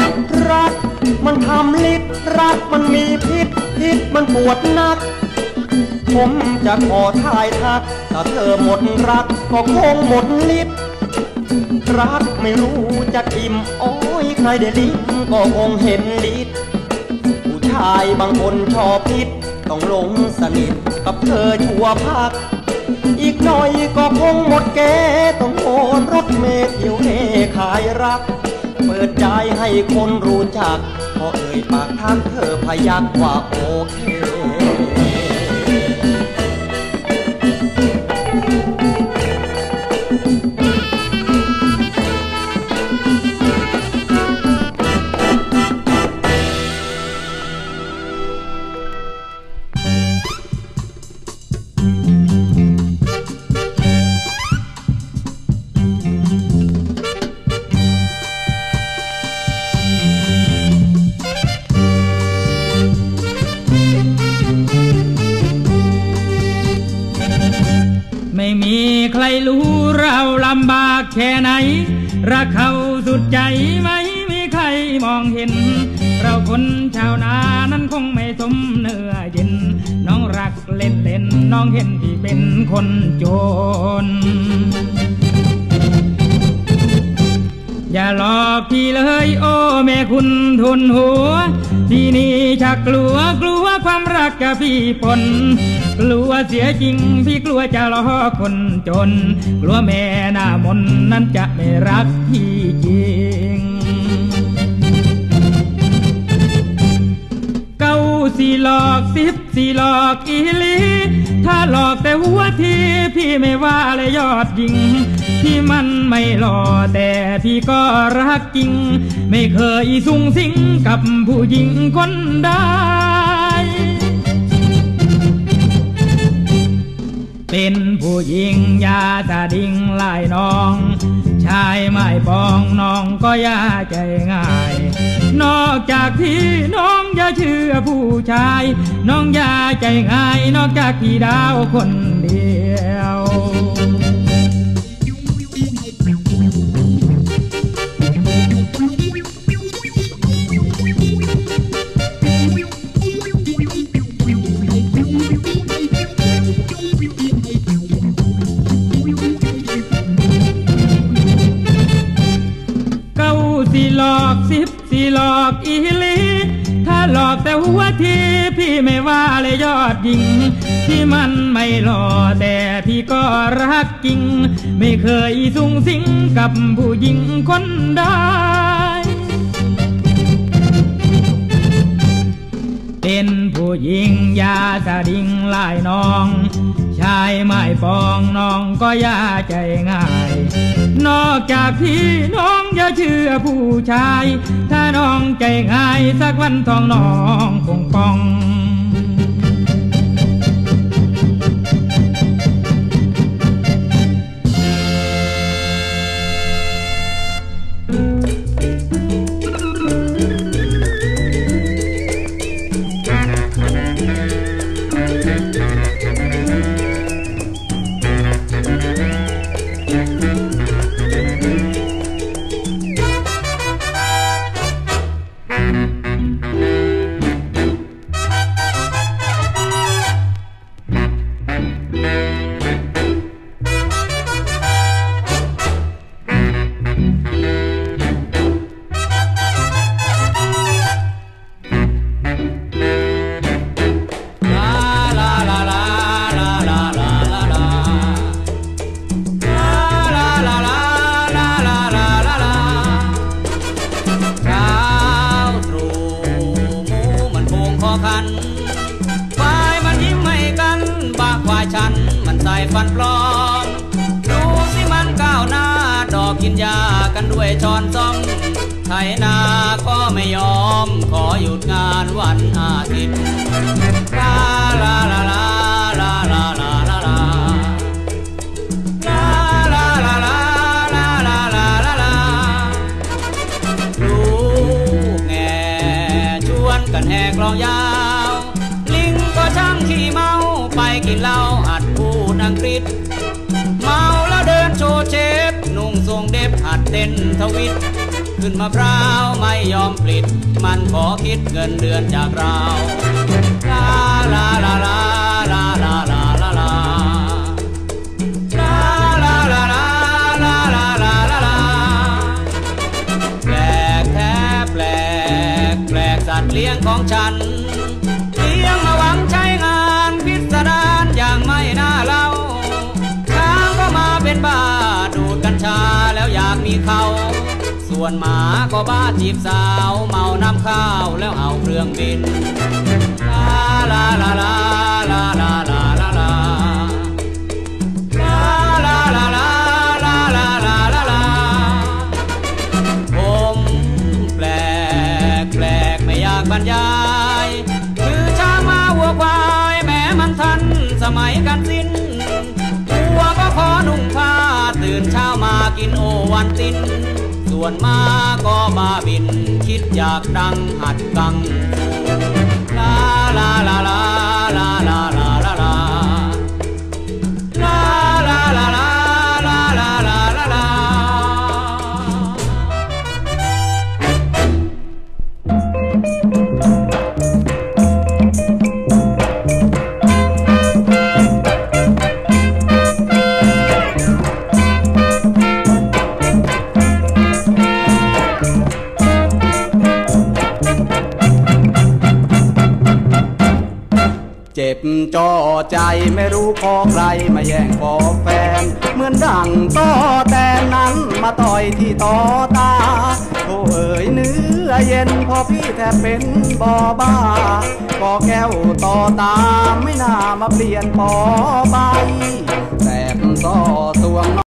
รักมันทำลิดรักมันมีพิษพิษมันปวดนักผมจะขอทายทักถ้าเธอหมดรักก็คงหมดฤทธิ์รักไม่รู้จะอิ่มโอ้ยใครได้ลิ้มก็คงเห็นฤทธิ์ผู้ชายบางคนชอบพิษต้องหลงสนิทกับเธอชั่วพักอีกหน่อยก็คงหมดแกต้องโอนรถเมล์เที่ยวเล่ขายรักเปิดใจให้คนรู้จักพอเอ่ยปากทางเธอพยักว่าโอเคไม่มีใครรู้เราลำบากแค่ไหนรักเขาสุดใจไม่มีใครมองเห็นเราคนชาวนานั้นคงไม่สมเนื้อเย็นน้องรักเล่นเล่นน้องเห็นที่เป็นคนจนอย่าหลอกพี่เลยโอ้แม่คุณทุนหัวที่นี่ชักกลัวความรักกับพี่ปนกลัวเสียจริงพี่กลัวจะหลอกคนจนกลัวแม่หน้ามนนั้นจะไม่รักพี่จริงเก้าสี่หลอก10สี่หลอกอีลีถ้าหลอกแต่หัวทีพี่ไม่ว่าเลยยอดยิงที่มันไม่หล่อแต่พี่ก็รักจริงไม่เคยสุงสิงกับผู้หญิงคนใดเป็นผู้หญิงยาตาดิ่งลายน้องชายไม่ปองน้องก็ยาใจง่ายนอกจากที่น้องอย่าเชื่อผู้ชายน้องอย่าใจง่ายนอกจากพี่ดาวคนเดียวสี่หลอก10สี่หลอกอีลีถ้าหลอกแต่หัวทีพี่ไม่ว่าเลยยอดยิงที่มันไม่หล่อแต่พี่ก็รักจริงไม่เคยสุงสิงกับผู้หญิงคนใดเป็นผู้หญิงยาสะดิ่งลายน้องชายไม่ปองน้องก็ยาใจง่ายนอกจากที่น้องอย่าเชื่อผู้ชายถ้าน้องใจง่ายสักวันทองน้องคงป่องฟันปลอมดูสิมันก้าวหน้าดอกกินยากันด้วยช้อนซ้อมไถนาก็ไม่ยอมขอหยุดงานวันอาทิตย์ลาลาลาลาลาลาลาลาลาลาลาลาลาลาลาลาลาลูกแง่ชวนกันแหกลองยาวลิงก็ช่างขี้เมาไปกินเหล้าหัดพูดอังกฤษเมาแล้วเดินโชว์เชฟนุ่งทรงเด็บหัดเต้นทวิตขึ้นมะพร้าวไม่ยอมปลิดมันขอคิดเงินเดือนจากเราลาลาลาลาลาลาลาลาลาลาลาลาลาลาลาลาลาแปลกแท้แปลกแปลกสัตว์เลี้ยงของฉันเลี้ยงมาหวังใช้งานพิสดารอย่างไม่น่าเล่าช้างก็มาเป็นบ้าดูดกัญชาแล้วอยากมีเขาส่วนหมาก็บ้าจีบสาวเมาน้ำข้าวแล้วเอาเครื่องบินลาลาลาลาลาลาลาลาลาลาลาลาลาลาลาลาลาผมแปลกแปลกไม่อยากบรรยายคือช้างมาวัวควายแม้มันทันสมัยกันสิ้นวัวก็ขอนุ่งผ้าตื่นเช้ามากินโอวันตินส่วนมาก็มาบินคิดอยากดังหัดกังลาลาลาลาลาลาลาลาลาลาลาลาลาลาลาลาลาลาเจ็บจ่อใจไม่รู้ขอใครมาแย่งขอแฟนเหมือนดังต่อแต่นั้นมาต่อยที่ต่อตาโธ่เอ๋ยเนื้อเย็นพอพี่แทบเป็นบ่อบ้าก็แก้วต่อตาไม่น่ามาเปลี่ยนปอใบแสบต่อตวง